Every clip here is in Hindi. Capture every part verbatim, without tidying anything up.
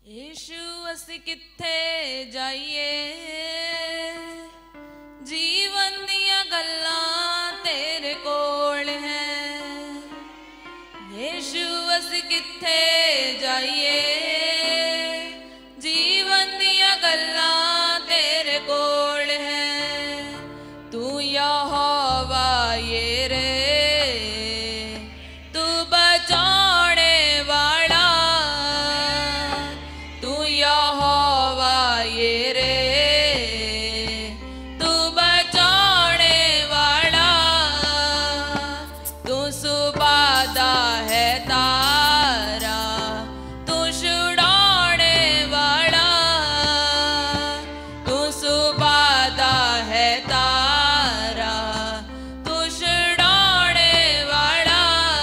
यीशु असी किथे जाइए, जीवन दियां गल्लां तेरे कोल है। यीशु असी किथे जाइए, जीवन दियां गल्लां तेरे कोल है। तू यहोवा यिरे, तू बचाने वाला, तू यहोवा यिरे, तू बचाने वाला। तू सुबादा है तारा, तू छुड़ाने वाला, तू सुबादा है तारा, तू छुड़ाने वाला।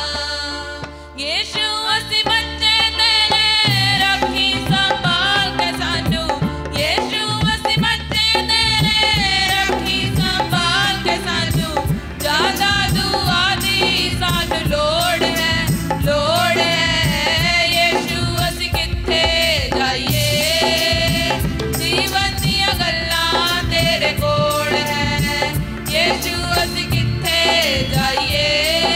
यीशु असी बच्चे तेरे, रखी संभाल के सानू। यीशु असी बच्चे तेरे, रखी संभाल के सानू। ज्यादा दुआ दी सानू लोड़ है, लोड़ है। यीशु असी किथे जाइए, जीवन दियां गल्लां तेरे कोल है। यीशु असी किथे जाइए,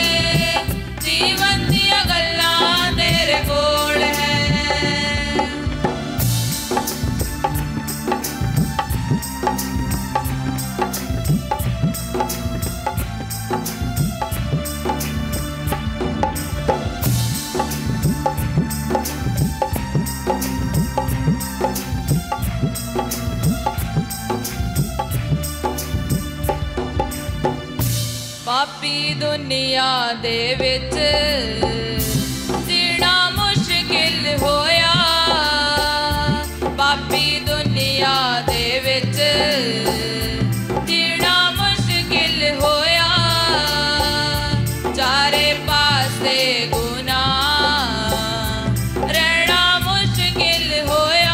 जीवन दियां गल्लां तेरे कोल है। पापी दुनिया दे विच जीना मुश्किल होया, पापी दुनिया दे विच जीना मुश्किल होया। चारे पासे गुनाह, रहना मुश्किल होया।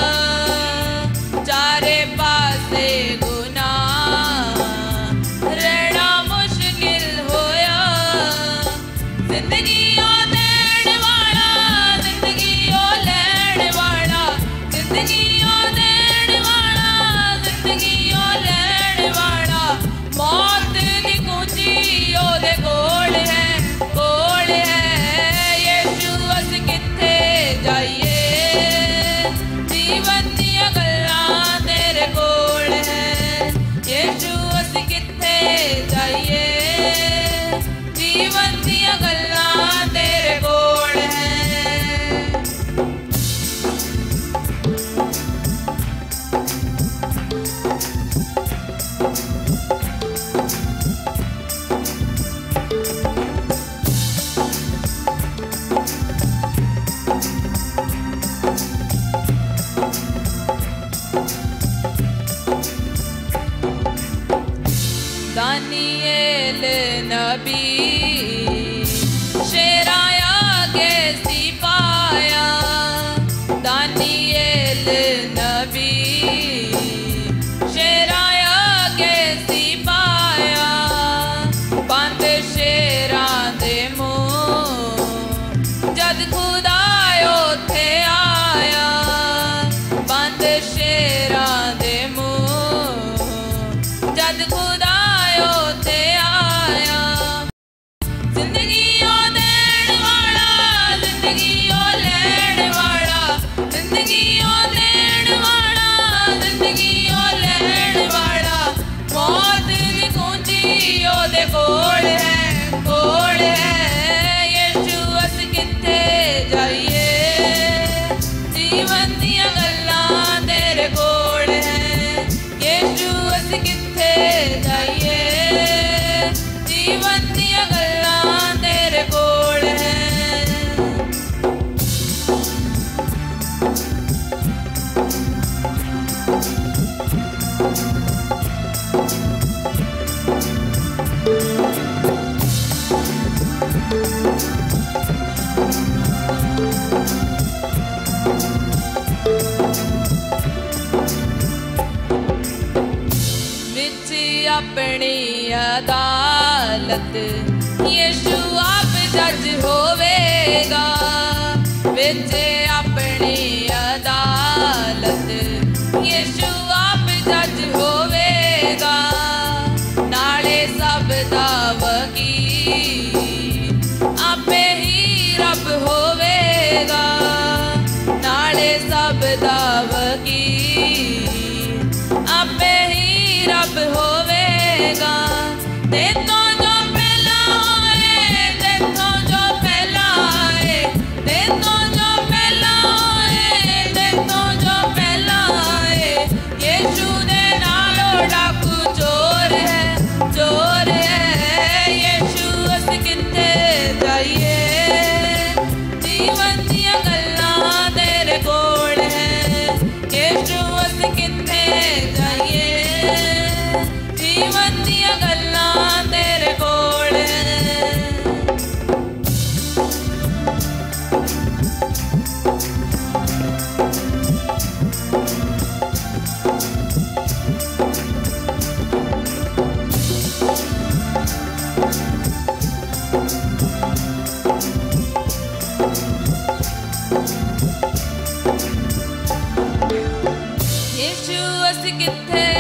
चारे पासे गुनाह, रहना मुश्किल होया। जिंदगी ओ देण वाला, जिंदगी ओ लैण वाला, जिंदगी ओ देण वाला, जिंदगी ओ लैण वाला। मौत दी कुंजी ओदे कोल है, कोल है। यीशु असी किथे जाइए, जीवन दियां गल्लां तेरे कोल है। यीशु असी किथे जाइए, जीवन दियां गल्लां तेरे कोल है। दानिएल नबी शेराया के सिपाया, दानिएल नबी शेराया के सिपाया। बंद शेरां दे मुंह जद खुदा उत्थे आया, बंद शेरां दे मुंह जद खुदा उत्थे आया। जिंदगी ओ देण वाला, जिंदगी ओ लैण वाला, जिंदगी ओ देण वाला, जिंदगी ओ लैण वाला। मौत दी कुंजी ओदे कोल है, कोल है। यीशु असी किथे जाइए, जीवन दियां गल्लां तेरे कोल है। यीशु असी किथे जाइए, जीवन दियां गल्लां तेरे कोल है। विच अपनी अदालत यीशु आप जज होवेगा, विच अपनी अदालत दा वकील, आपे ही रब होवेगा। ते तो जो पहला है, ते तो जो पहला है, ते तो जो पहला है, ते तो जो पहला है, यीशु दे नालों डाकू चोर है, चोर है। यीशु अस किथे जाइए, जीवन दियां गल्लां तेरे कोल है। यीशु अस किथे जाइए, जीवन दियां गल्लां तेरे कोल है। यीशु अस किथे